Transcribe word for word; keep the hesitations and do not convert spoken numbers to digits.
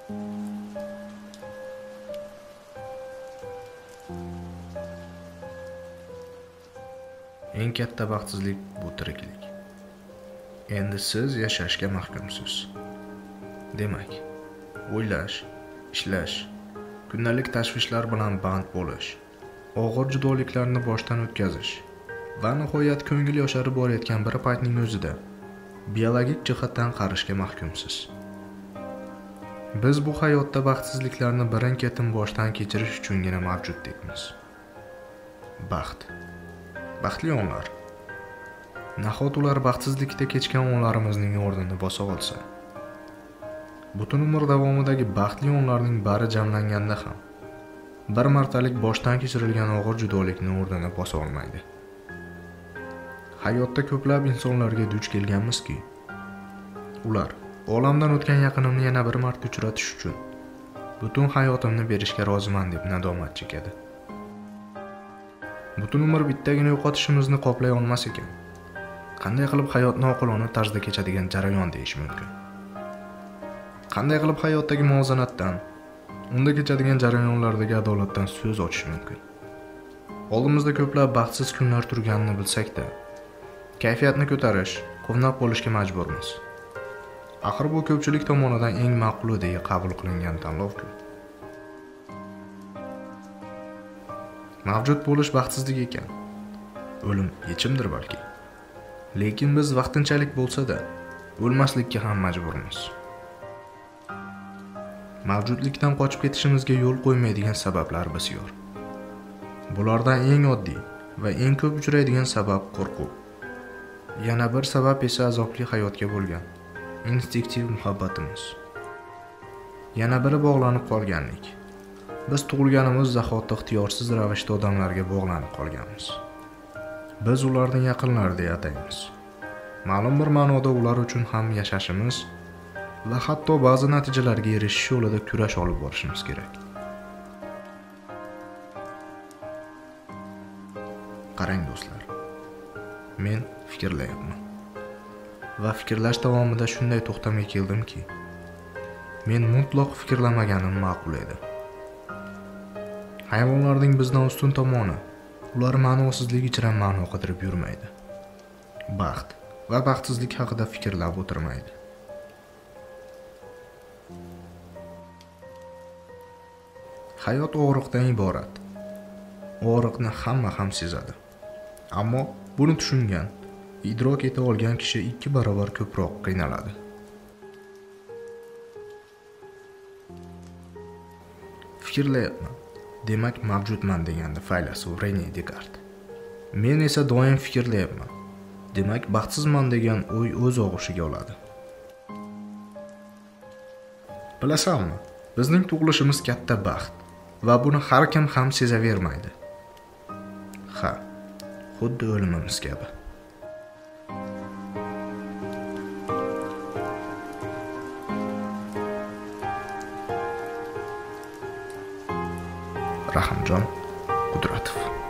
Eng katta baxtsizlik bu tiriklik. Endi siz yashashga mahkumsiz. Demak, o'ylash, ishlash, kundalik tashvishlar bilan band bo'lish, og'ir judoliklarni boshdan o'tkazish va nihoyat ko'ngil yosharib borayotgan bir paytning o'zida biologik jihatdan qarishga mahkumsiz. Biz bu hayotda baxtsizliklarni birin-ketin boshdan kechirish uchungina mavjuddekmiz. Baxt. Baxtli onlar. Nahot ular baxtsizlikda kechgan onlarimizning o'rnini bosa olsa? Butun umr davomidagi baxtli onlarning bari jamlanganda ham bir martalik boshdan kechirilgan og'ir judolikni o'rnini bosa olmaydi. Hayotda ko'plab insonlarga duch kelganmizki, ular olamdan o'tgan yaqinimni yana bir marta uchratish uchun butun hayotimni berishga roziman deb nadomat chekadi. Butun umr bittagina yo'qotishimizni qoplay olmas ekan, qanday qilib hayotni oqilona tarzda kechadigan jarayon deyish mumkin? Qanday qilib hayotdagi muvozanatdan, unda kechadigan jarayonlardagi adolatdan so'z ochish mumkin? Oldimizda ko'plab baxtsiz kunlar turganini bilsak-da, kayfiyatni ko'tarish, quvnoq bo'lishga majburmiz. Axir bu ko'pchilik tomonidan eng ma'quli deya qabul qilingan tanlov-ku. Mavjud bo'lish baxtsizlik ekan. O'lim yechimdir balki. Lekin biz vaqtinchalik bo'lsa-da, o'lmaslikka ham majburmiz. Mavjudlikdan qochib ketishimizga yo'l qo'ymaydigan sabablar bisyor. Bulardan eng oddiy va eng ko'p uchraydigan sabab qo'rquv. Yana bir sabab esa azobli hayotga bo'lgan instinktiv muhabbatimiz. Yana biri bog'lanib qolganlik. Biz tug'ilganimiz zahotda ixtiyorsiz ravishda odamlarga bog'lanib qolganmiz. Biz ularni yaqinlar deya ataymiz. Ma'lum bir ma'noda ular uchun ham yashashimiz va hatto ba'zi natijalarga erishish yo'lida kurash olib borishimiz kerak. Qarang do'stlar, men fikrlayapman. Va fikrlash davomida shunday to'xtamga keldimki, men mutlaq fikrlamaganim ma'qul edi. Hayvonlarning bizdan ustun tomoni, ular ma'nosizlik ichra ma'no qidirib yurmaydi. Baxt va baxtsizlik haqida fikrlab o'tirmaydi. Hayot og'riqdan iborat. Og'riqni hamma ham sezadi. Ammo buni tushungan, idrok eta olgan kishi ikki barobar ko'proq qiynaladi. Fikrlayapman, demak mavjudman degandi faylasuf Rene Descartes. Men esa doim fikrlayapman, demak baxtsizman degan o'y o'z og'ushiga oladi. Bilasanmi, bizning tug'ilishimiz katta baxt va buni har kim ham sezavermaydi. Ha, xuddi o'limimiz kabi. Rahimjon Qudratov.